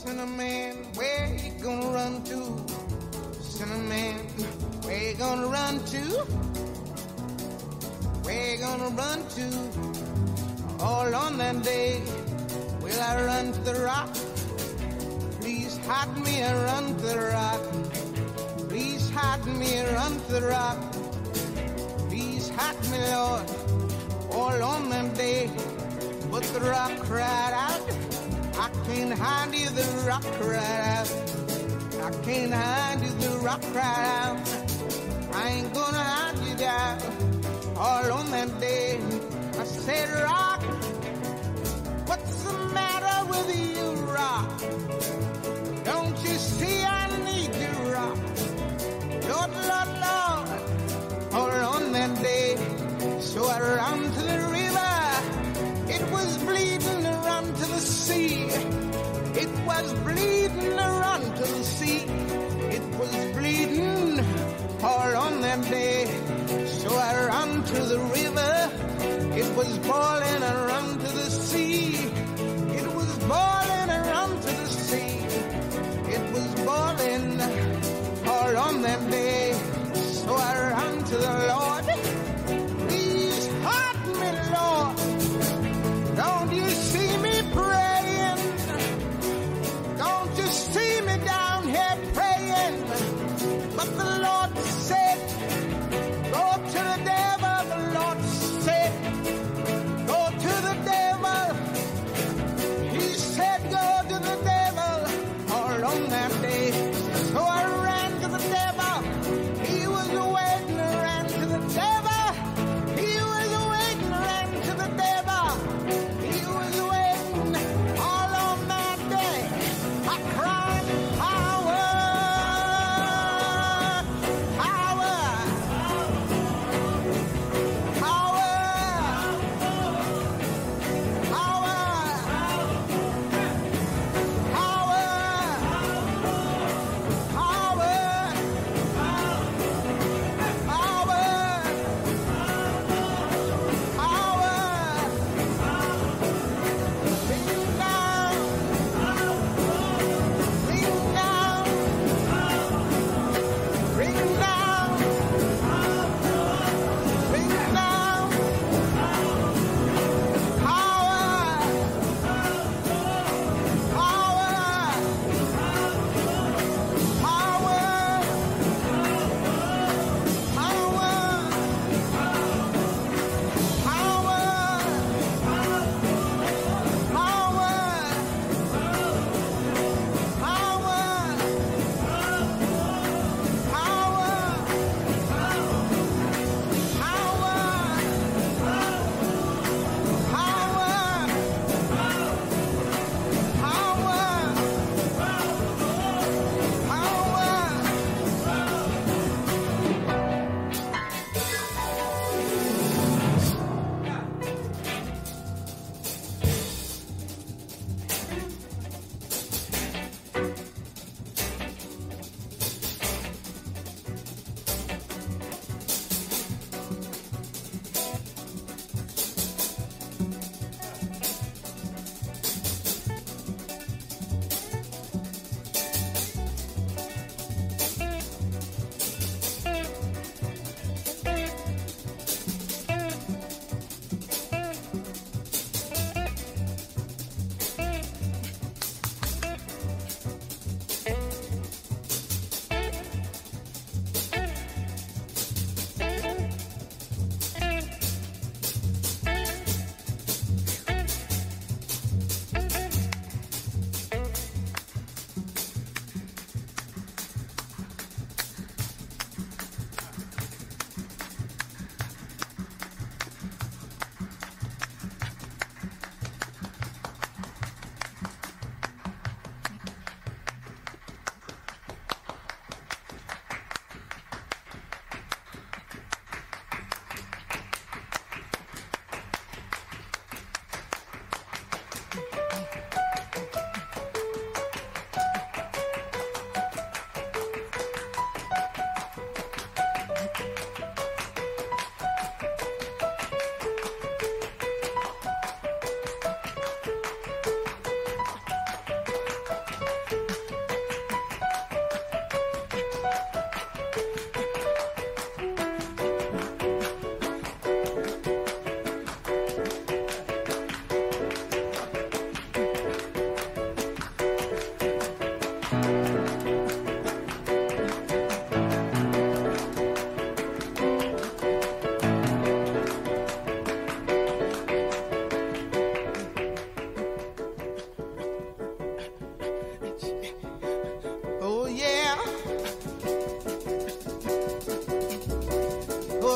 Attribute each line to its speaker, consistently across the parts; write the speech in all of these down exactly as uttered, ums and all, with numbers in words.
Speaker 1: Sinner man, where you gonna run to? Sinner man, where you gonna run to? Where you gonna run to? All on that day, will I run to the rock? Please hide me and run to the rock. Please hide me and run to the rock. Please hide me, Lord, all on that day. But the rock cried out, I can't hide you, the rock cried out. I can't hide you, the rock cried out. I ain't gonna hide you down. All on that day, I said, rock, what's the matter with you, rock? Don't you see I need you, rock? Lord, Lord, Lord, all on that day. So I ran to the river. It was bleeding to run to the sea. It was bleeding to run to the sea. It was bleeding all on that day. So I ran to the river. It was boiling and run to the sea. It was boiling and run to the sea. It was boiling all on that day. So I ran to the Lord. Please hide me, Lord. Don't you see me praying? Don't you see me down here praying? But the Lord said, go to the devil. The Lord said, go to the devil. He said, go to the devil all on that day. So I ran to the devil.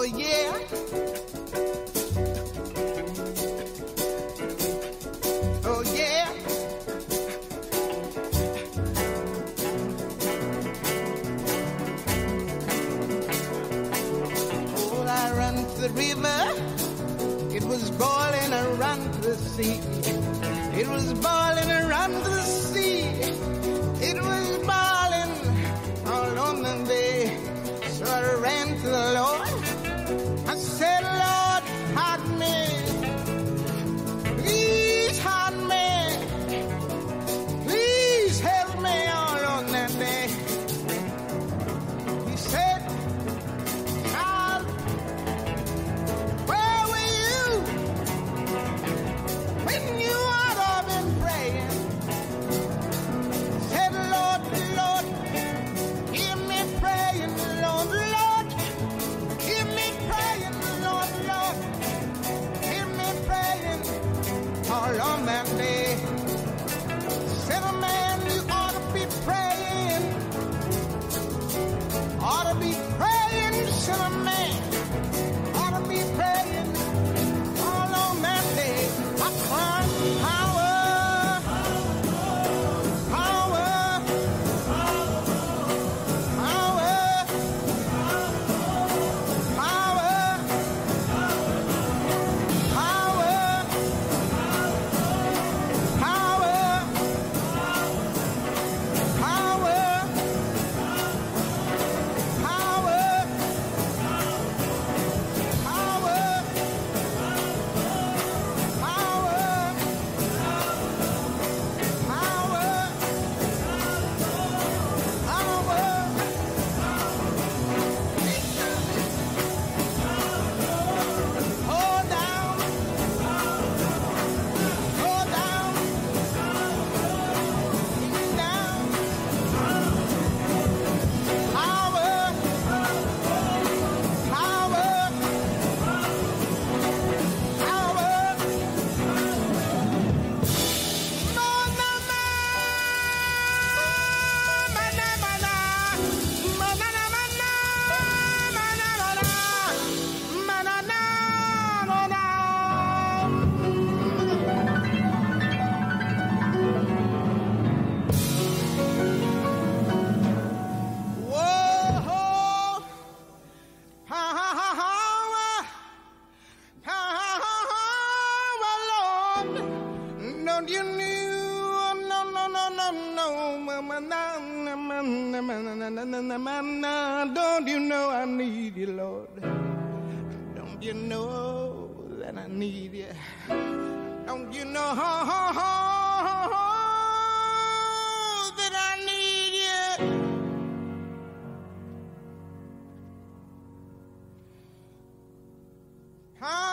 Speaker 1: yeah. Oh, yeah. Oh, I run to the river. It was boiling around to the sea. It was boiling around to the sea. It was boiling all on the bay. So I ran to the Lord. I said, Lord, hide me. Please hide me. Please help me all on that day. He said, child, where were you when you ought to have been praying? Said, Lord, Lord, hear me praying, Lord, Lord, hear me praying, Lord, Lord, hear me praying all on that day. Said, a man, you ought to be praying, ought to be praying, said a man, ought to be praying all on that day. I find power, power, power, power, Don't you know I need you, Lord? Don't you know that I need you? Don't you know that I need you? Huh?